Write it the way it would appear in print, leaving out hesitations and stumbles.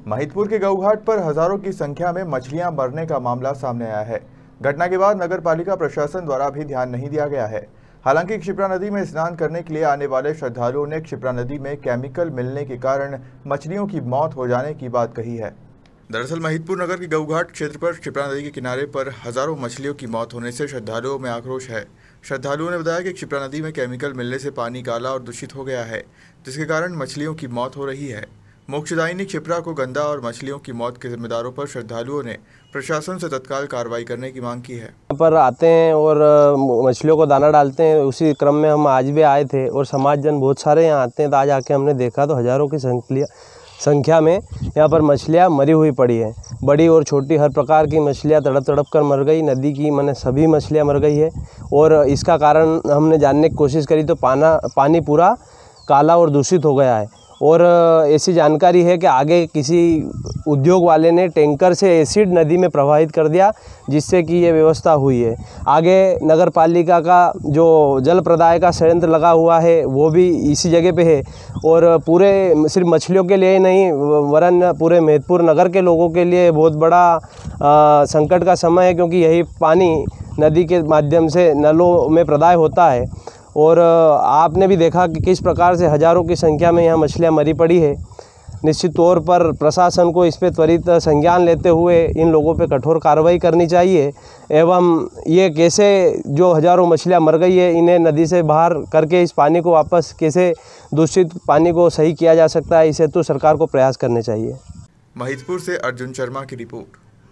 महिदपुर के गऊघाट पर हजारों की संख्या में मछलियां मरने का मामला सामने आया है। घटना के बाद नगर पालिका प्रशासन द्वारा भी ध्यान नहीं दिया गया है। हालांकि क्षिप्रा नदी में स्नान करने के लिए आने वाले श्रद्धालुओं ने क्षिप्रा नदी में केमिकल मिलने के कारण मछलियों की मौत हो जाने की बात कही है। दरअसल महिदपुर नगर के गऊघाट क्षेत्र पर क्षिप्रा नदी के किनारे पर हजारों मछलियों की मौत होने से श्रद्धालुओं में आक्रोश है। श्रद्धालुओं ने बताया कि क्षिप्रा नदी में केमिकल मिलने से पानी काला और दूषित हो गया है, जिसके कारण मछलियों की मौत हो रही है। मोक्षदायिनी क्षिप्रा को गंदा और मछलियों की मौत के जिम्मेदारों पर श्रद्धालुओं ने प्रशासन से तत्काल कार्रवाई करने की मांग की है। यहाँ पर आते हैं और मछलियों को दाना डालते हैं। उसी क्रम में हम आज भी आए थे और समाज जन बहुत सारे यहाँ आते हैं। तो आज आके हमने देखा तो हजारों की संख्या में यहाँ पर मछलियाँ मरी हुई पड़ी है। बड़ी और छोटी हर प्रकार की मछलियाँ तड़प कर मर गई। नदी की मैंने सभी मछलियाँ मर गई है और इसका कारण हमने जानने की कोशिश करी तो पानी पूरा काला और दूषित हो गया है। और ऐसी जानकारी है कि आगे किसी उद्योग वाले ने टैंकर से एसिड नदी में प्रवाहित कर दिया, जिससे कि ये व्यवस्था हुई है। आगे नगर पालिका का जो जल प्रदाय का संयंत्र लगा हुआ है वो भी इसी जगह पे है और पूरे सिर्फ मछलियों के लिए ही नहीं वरन पूरे महिदपुर नगर के लोगों के लिए बहुत बड़ा संकट का समय है, क्योंकि यही पानी नदी के माध्यम से नलों में प्रदाय होता है। और आपने भी देखा कि किस प्रकार से हजारों की संख्या में यहाँ मछलियाँ मरी पड़ी है। निश्चित तौर पर प्रशासन को इस पे त्वरित संज्ञान लेते हुए इन लोगों पे कठोर कार्रवाई करनी चाहिए एवं ये कैसे जो हजारों मछलियाँ मर गई है इन्हें नदी से बाहर करके इस पानी को वापस कैसे दूषित पानी को सही किया जा सकता है, इसे तो सरकार को प्रयास करने चाहिए। महिदपुर से अर्जुन शर्मा की रिपोर्ट।